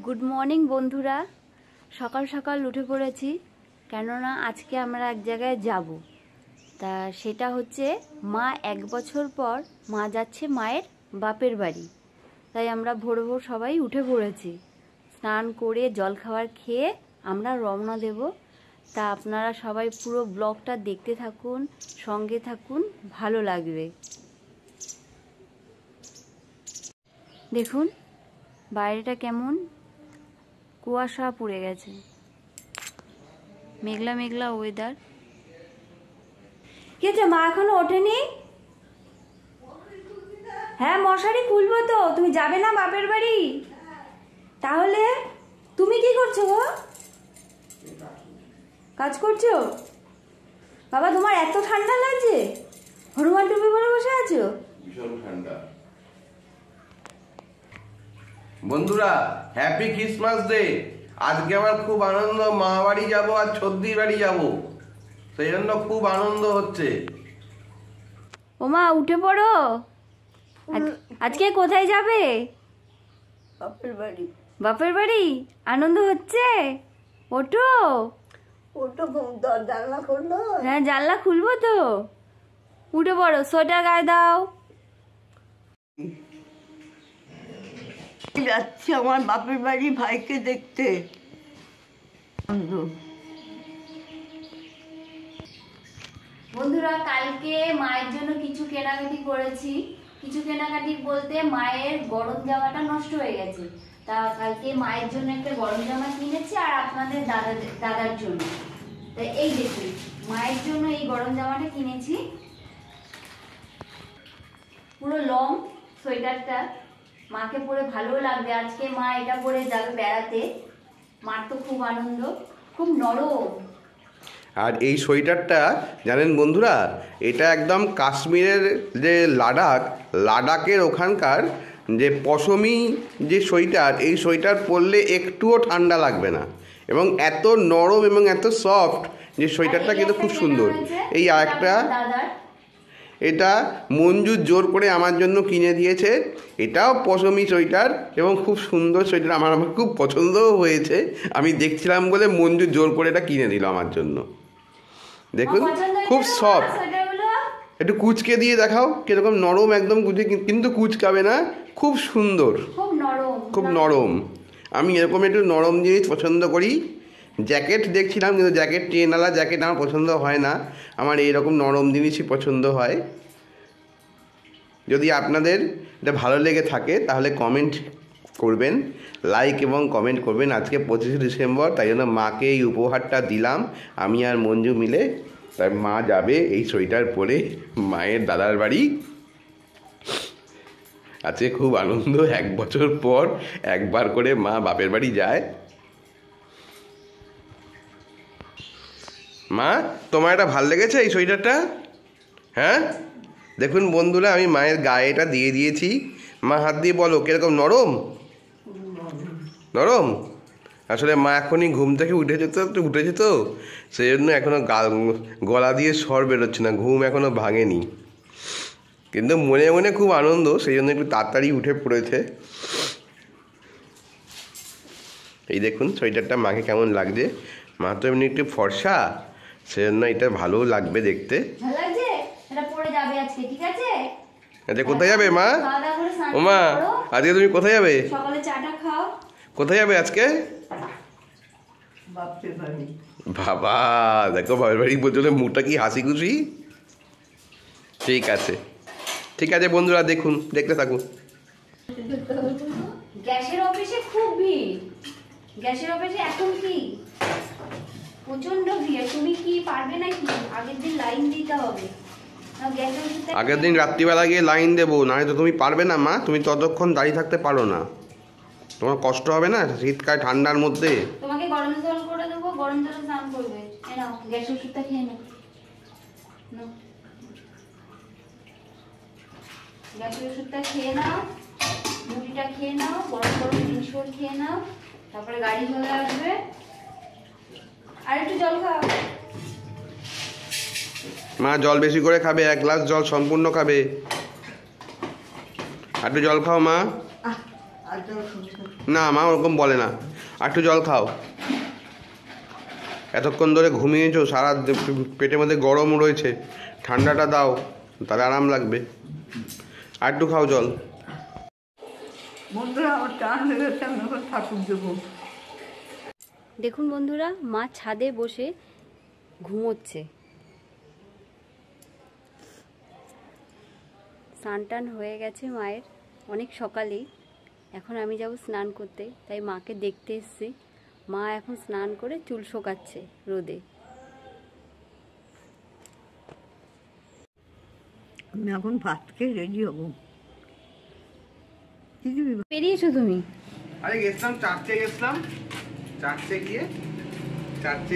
Good morning বন্ধুরা, সকাল সকাল উঠে পড়েছি, কেননা আজকে আমরা এক জায়গায় যাব। তা সেটা হচ্ছে মা 1 বছর পর মা যাচ্ছে মায়ের বাপের বাড়ি। তাই আমরা ভোর ভোর সবাই উঠে পড়েছি, স্নান করে জলখাবার খেয়ে আমরা রওনা দেব। তা আপনারা সবাই পুরো ব্লগটা দেখতে থাকুন, সঙ্গে থাকুন, ভালো লাগবে। দেখুন বাইরেটা কেমন কুয়াশা পড়ে গেছে, মেঘলা মেঘলা ওয়েদার। কি হচ্ছে, মা এখনো ওঠেনি? হ্যাঁ মশারি খুলবো তো, তুমি যাবে না বাপের বাড়ি? তাহলে তুমি কি করছো গো? কাজ করছো? বাবা তোমার এত ঠান্ডা লাগছে, হনুমান টুপি পরে বসে আছো? ভীষণ ঠান্ডা। বন্ধুরা হ্যাপি ক্রিসমাস ডে। আজকে আমার খুব আনন্দ, মা বাড়ি যাবো আর ছদ্দির বাড়ি যাবো, সেই জন্য খুব আনন্দ হচ্ছে। ওমা উঠে পড়ো, আজকে কোথায় যাবে? বাপের বাড়ি। বাপের বাড়ি আনন্দ হচ্ছে? ওঠো ওটা জানলা করলো। হ্যাঁ জানলা খুলবো তো, উঠে পড়ো, সোয়েটার গায়ে দাও। যাচ্ছি আমার বাপের বাড়ি ভাইকে দেখতে। বন্ধুরা কালকে মায়ের জন্য কিছু কেনাকাটি করেছি। কিছু কেনাকাটি বলতে মায়ের গরম জামাটা নষ্ট হয়ে গেছে, তা কালকে মায়ের জন্য একটা গরম জামা কিনেছি আর আপনাদের দাদার জন্য। তা এই দেখুন মায়ের জন্য এই গরম জামাটা কিনেছি, পুরো লং সোয়েটারটা, মাকে পরে ভালো লাগবে। আজকে মা এটা পরে যাবে বেড়াতে, মার তো খুব আনন্দ, খুব নরম। আর এই সোয়েটারটা জানেন বন্ধুরা, এটা একদম কাশ্মীরের যে লাদাখের ওখানকার যে পশমি যে সোয়েটার, এই সোয়েটার পরলে একটুও ঠান্ডা লাগবে না, এবং এত নরম এবং এত সফট যে সোয়েটারটা কিন্তু খুব সুন্দর। এই আরেকটা, এটা মঞ্জু জোর করে আমার জন্য কিনে দিয়েছে, এটাও পশমি সোয়েটার এবং খুব সুন্দর সোয়েটার, আমার খুব পছন্দও হয়েছে। আমি দেখছিলাম বলে মঞ্জু জোর করে এটা কিনে দিল আমার জন্য। দেখুন খুব সফট, একটু কুচকে দিয়ে দেখাও কিরকম নরম, একদম কুচকে কিন্তু কুচকাবে না, খুব সুন্দর, খুব নরম। আমি এরকম একটু নরম জিনিস পছন্দ করি। জ্যাকেট দেখছিলাম কিন্তু জ্যাকেট ট্রেনওয়ালা জ্যাকেট আমার পছন্দ হয় না, আমার এইরকম নরম জিনিসই পছন্দ হয়। যদি আপনাদের এটা ভালো লেগে থাকে তাহলে কমেন্ট করবেন, লাইক এবং কমেন্ট করবেন। আজকে 25শে ডিসেম্বর, তাই জন্য মাকে এই উপহারটা দিলাম আমি আর মঞ্জু মিলে। তাই মা যাবে এই সোয়েটার পরে মায়ের দাদার বাড়ি। আজকে খুব আনন্দ, 1 বছর পর একবার করে মা বাপের বাড়ি যায়। মা তোমার এটা ভাল লেগেছে এই সোয়েটারটা? হ্যাঁ দেখুন বন্ধুরা, আমি মায়ের গায়ে এটা দিয়ে দিয়েছি। মা হাত দিয়ে বলো কিরকম নরম? নরম। আসলে মা এখনই ঘুম থেকে উঠেছে তো সেই জন্য এখনো গলা দিয়ে স্বর বেরোচ্ছে না, ঘুম এখনো ভাঙেনি, কিন্তু মনে মনে খুব আনন্দ, সেই জন্য একটু তাড়াতাড়ি উঠে পড়েছে। এই দেখুন সোয়েটারটা মাকে কেমন লাগছে। মা তো এমনি একটু ফর্সা, সেজন্য এটা ভালো লাগবে দেখতে। আচ্ছা কোথায় যাবে মা? ও মা আজকে তুমি কোথায় যাবে? সকালে চাটা খাও। কোথায় যাবে আজকে? বাপের বাড়ি। বাবা দেখো বাপের বাড়ি বলছো, মুখটা কি হাসি খুশি। ঠিক আছে ঠিক আছে বন্ধুরা, দেখুন দেখতে থাকুন। গ্যাসের অফিসে খুব ভিড়, গ্যাসের অফিসে এখন কি প্রচন্ড ভিড়। তুমি কি পারবে নাকি? আগের দিন লাইন দিতে হবে। আগের দিন রাত্রিবেলা গিয়ে লাইন দেবো, নাহলে তো তুমি পারবে না মা, তুমি ততক্ষণ দাঁড়িয়ে থাকতে পারো না, তোমার কষ্ট হবে না শীতকাল ঠান্ডার মধ্যে। তোমাকে গরম জল করে দেবো, গরম জলে স্নান করবে। এই নাও গ্যাসের ওষুধটা খেয়ে নাও, গ্যাসের ওষুধটা খেয়ে নাও, মুড়িটা খেয়ে নাও, গরম গরম জিনিসগুলো খেয়ে নাও, তারপরে গাড়ি চলে আসবে। আর একটু জল খাও মা, জল বেশি করে খাবে, 1 গ্লাস জল সম্পূর্ণ খাবে। আর একটু জল খাও মা। না মা ওরকম বলে না, আর একটু জল খাও। এতক্ষণ ধরে ঘুমিয়েছো, সারা পেটের মধ্যে গরম রয়েছে, ঠান্ডাটা দাও, তাহলে আরাম লাগবে। আর একটু খাও জল। বন্ধুরা আমার টান হয়ে গেছে, আমি এখন ঠাকুর দেবো। দেখুন বন্ধুরা, মা ছাদে বসে ঘুমোচ্ছে। স্নান টান হয়ে গেছে মায়ের অনেক সকালেই। এখন আমি যাব স্নান করতে, তাই মাকে দেখতে এসেছি। মা এখন স্নান করে চুল শোকাচ্ছে রোদে। আমি এখন ভাত খেয়ে রেডি হবো। বেরিয়েছো তুমি? আরে গেছিলাম চার্চে, চার্চে গিয়ে চার্চে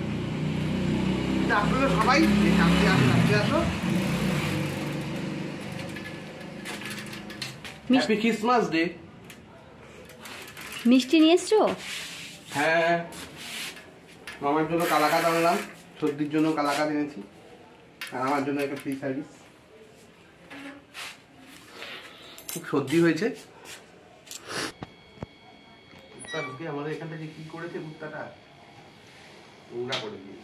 আপনারা সবাই চার্চে আসো। Happy Christmas day. মিষ্টি নিয়ে এসছো? হ্যাঁ, মামার জন্য কালাকাঁদ আনলাম, সর্দির জন্য কালাকাঁদ এনেছি, আর আমার জন্য একটা ফ্রি সার্ভিস। খুব সর্দি হয়েছে। আমাদের এখানটা যে কি করেছে কুত্তাটা, নোংরা করে দিয়েছে।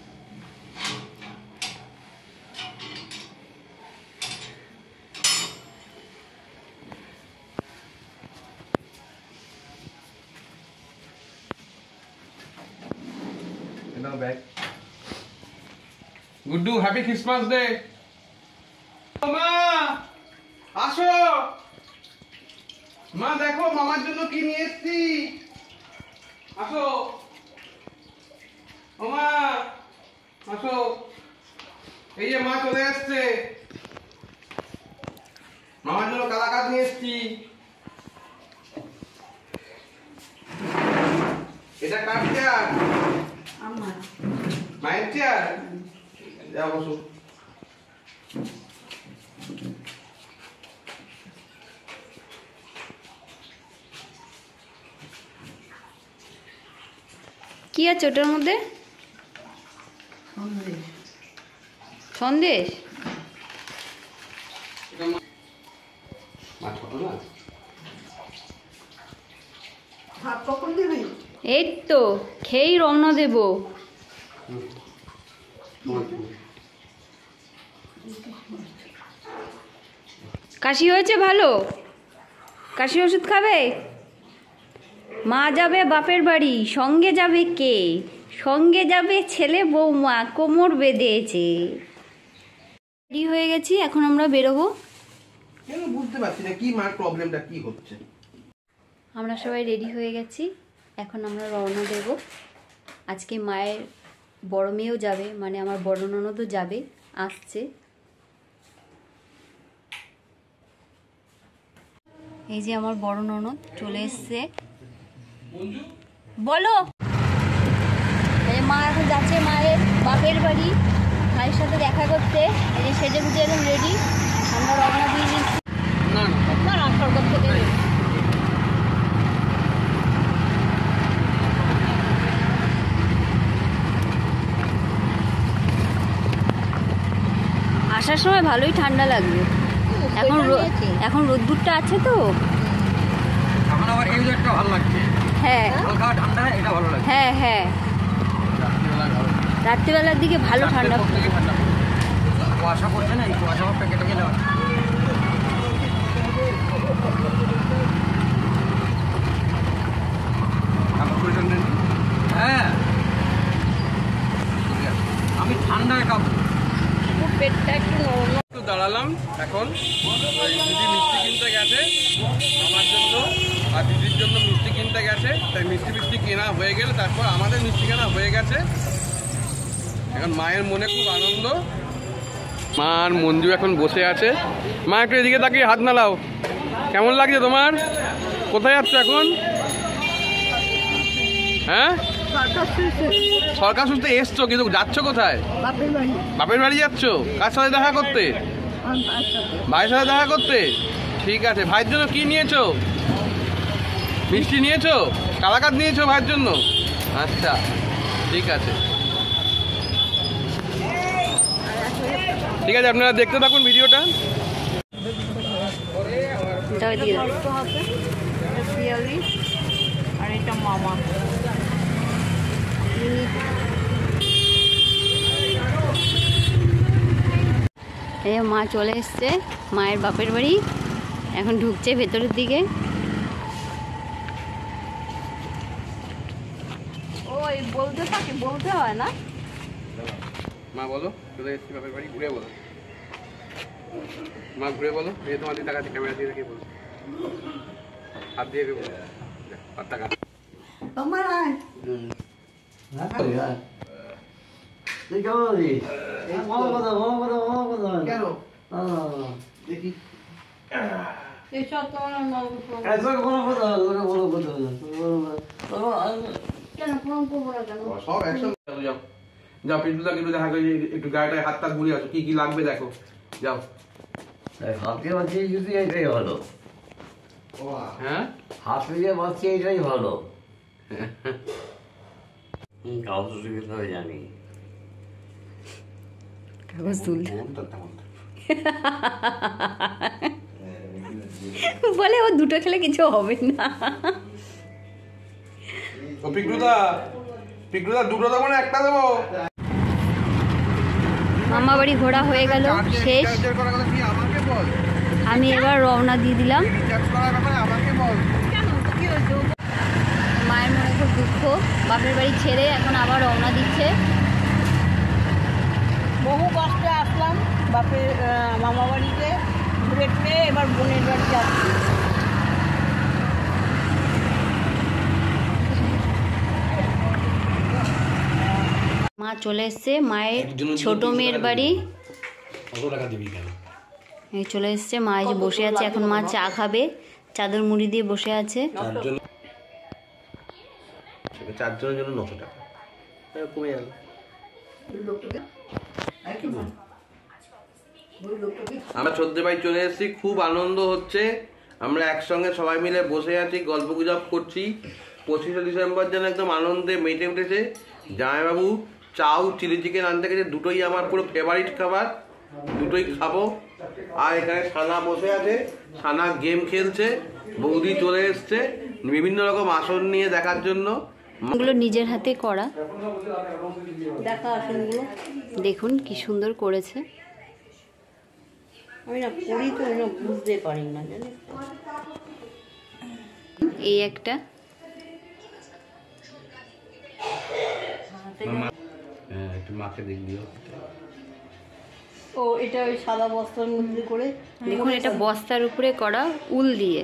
Guddu, happy Christmas day. মা আসো, মা দেখো মামার জন্য কি নিয়ে এসেছি, আসো। ও মা আসো, এই যে মা চলে আসছে, মামার জন্য কালাকাঁদ নিয়ে এসেছি। এটা কার চেয়ার? মায়ের চেয়ার। যাও বসো। কি আছে ওটার মধ্যে? সন্দেশ। ভাত কখন দিবি? এই তো খেয়েই রওনা দেব। কাশি হয়েছে ভালো? কাশি ওষুধ খাবে? মা যাবে বাপের বাড়ি, সঙ্গে যাবে কে? সঙ্গে যাবে ছেলে বৌমা, কোমর বেঁধেছে। রেডি হয়ে গেছি, এখন আমরা বেরোবো। কেন বুঝতে পারছি না কি মার প্রবলেমটা কি হচ্ছে। আমরা সবাই রেডি হয়ে গেছি, এখন আমরা রওনা দেব। আজকে মায়ের বড় মেয়েও যাবে, মানে আমার বড় ননদও যাবে, আসছে। এই যে আমার বড় ননদ চলে এসছে। বলো। এই মা এখন যাচ্ছে মায়ের বাপের বাড়ি, মায়ের সাথে দেখা করতে। এই যে সেজে গুজে একদম রেডি, আমরা রওনা দিয়ে দিচ্ছি। না না, সরকার থেকে আসার সময় ভালোই ঠান্ডা লাগবে। এখন রোদ্দুরটা আছে তো, এখন আবার এই একটা ভালো লাগছে। হ্যাঁ হালকা ঠান্ডা, এটা ভালো লাগছে। হ্যাঁ হ্যাঁ, রাত্রিবেলার দিকে ভালো ঠান্ডা। কুয়াশা পড়ছে না, এই কুয়াশা ভাবটা কেটে গেলে হ্যাঁ, আমি ঠান্ডায় কাঁপবো। পেটটা একটু নরম। একটু দাঁড়ালাম এখন, ওই দিদি মিষ্টি কিনতে গেছে আমার জন্য, আর দিদির জন্য মিষ্টি কিনতে গেছে, তাই মিষ্টি কেনা হয়ে গেলে তারপর আমাদের মিষ্টি কেনা হয়ে গেছে। এখন মায়ের মনে খুব আনন্দ। মা আর মঞ্জু এখন বসে আছে। মা একটু এদিকে তাকিয়ে হাত নাড়াও। কেমন লাগছে তোমার? কোথায় যাচ্ছ এখন? হ্যাঁ, সরকার সুস্থ এসছো, কিন্তু যাচ্ছ কোথায়? বাপের বাড়ি যাচ্ছ? কার সাথে দেখা করতে? ভাইয়ের সাথে দেখা করতে। ঠিক আছে, ভাইয়ের জন্য কি নিয়েছো? মিষ্টি নিয়েছো? কালাকাঁদ নিয়েছো ভাইয়ের জন্য? আচ্ছা ঠিক আছে, ঠিক আছে, আপনারা দেখতে থাকুন ভিডিওটা। পিয়ালি আর এটা মামা। এই মা চলে এসছে মায়ের বাপের বাড়ি, এখন ঢুকছে ভেতরের দিকে। ওই বলতে থাকে, বলতে হয় না। মা বলো চলে এসেছি বাপের বাড়ি, ঘুরে বলো। মা ঘুরে বলো, এই তোমার দিকে তাকাচ্ছি, ক্যামেরা দিয়ে রেখে বলো, হাত দিয়ে বলো, হাত টাকা। তোমার আয়। তুই কেমন আছিস? ভালো কথা, ভালো কথা, ভালো কথা। কেন দেখি এসব তোমার কোনো কথা, কোনো কথা। কেন ফোন করবো না কেন? সব একসঙ্গে যাও। যাও পিন্টুদাকে একটু দেখা করে একটু গায়েটায় হাত টাত ঘুরে আসো, কি কি লাগবে দেখো, যাও। হাতে বাঁচি যদি এটাই ভালো। হ্যাঁ হাত দিয়ে বাঁচি এটাই ভালো। কাগজ সুবিধা হবে জানি। কাগজ তুলতে বলে ও দুটো খেলে কিছু হবে না। ও পিন্টুদা, পিন্টুদা দুটো দেবো না একটা দেবো? মামা বাড়ি ঘোরা হয়ে গেল শেষ। আমাকে বল, আমি এবার রওনা দিয়ে দিলাম। রিচার্জ করার ব্যাপারে আমাকে বল। মায়ের মনে খুব দুঃখ, বাপের বাড়ি ছেড়ে এখন আবার রওনা দিচ্ছে। বহু কষ্টে আসলাম বাপের মামা বাড়িতে, ঘুরে টুরে এবার বোনের বাড়ি যাচ্ছি। মা চলে এসছে মায়ের ছোট মেয়ের বাড়ি। এই চলে এসছে মা, এই যে বসে আছে এখন। মা চা খাবে, চাদর মুড়ি দিয়ে বসে আছে। চারজনের জন্য 900 টাকা কমে গেল। আমরা ছোট্ট ভাই চলে এসেছি, খুব আনন্দ হচ্ছে। আমরা একসঙ্গে সবাই মিলে বসে আছি, গল্প গুজব করছি। 25শে ডিসেম্বর যেন একদম আনন্দে মেতে উঠেছে। জামাইবাবু চাউ চিলি চিকেন আনতে গেছে, দুটোই আমার পুরো ফেভারিট খাবার, দুটোই খাবো। আর এখানে সানা বসে আছে, সানা গেম খেলছে। বৌদি চলে এসছে বিভিন্ন রকম আসন নিয়ে দেখার জন্য। এগুলো নিজের হাতে করা, দেখা আসনগুলো দেখুন কি সুন্দর করেছে। আমি না করি তো ওই বুঝতে পারি না, জানিস। এই একটা একটু মাকে দেখলিও। ও এটা ওই সাদা বস্তার মধ্যে করে, দেখুন এটা বস্তার উপরে করা উল দিয়ে।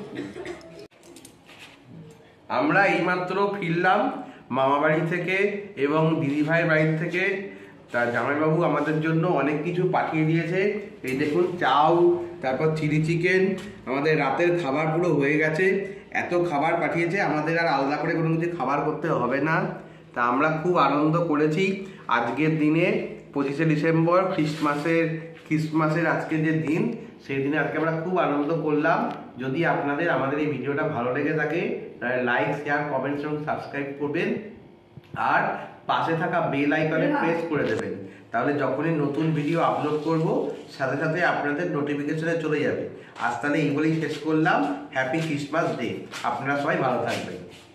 আমরা এইমাত্র ফিরলাম মামা বাড়ি থেকে এবং দিদিভাইয়ের বাড়ি থেকে। তার জামাইবাবু আমাদের জন্য অনেক কিছু পাঠিয়ে দিয়েছে। এই দেখুন চাউ, তারপর চিলি চিকেন, আমাদের রাতের খাবার পুরো হয়ে গেছে। এত খাবার পাঠিয়েছে, আমাদের আর আলাদা করে কোনো কিছু খাবার করতে হবে না। তা আমরা খুব আনন্দ করেছি আজকের দিনে। 25শে ডিসেম্বর খ্রিস্টমাসের আজকে যে দিন, সেই দিনে আজকে আমরা খুব আনন্দ করলাম। যদি আপনাদের আমাদের এই ভিডিওটা ভালো লেগে থাকে তাহলে লাইক, শেয়ার, কমেন্টস এবং সাবস্ক্রাইব করবেন। আর পাশে থাকা বেল আইকনে প্রেস করে দেবেন, তাহলে যখনই নতুন ভিডিও আপলোড করব সাথে সাথে আপনাদের নোটিফিকেশনে চলে যাবে। আজ তাহলে এই বলেই শেষ করলাম। Happy Christmas day. আপনারা সবাই ভালো থাকবেন।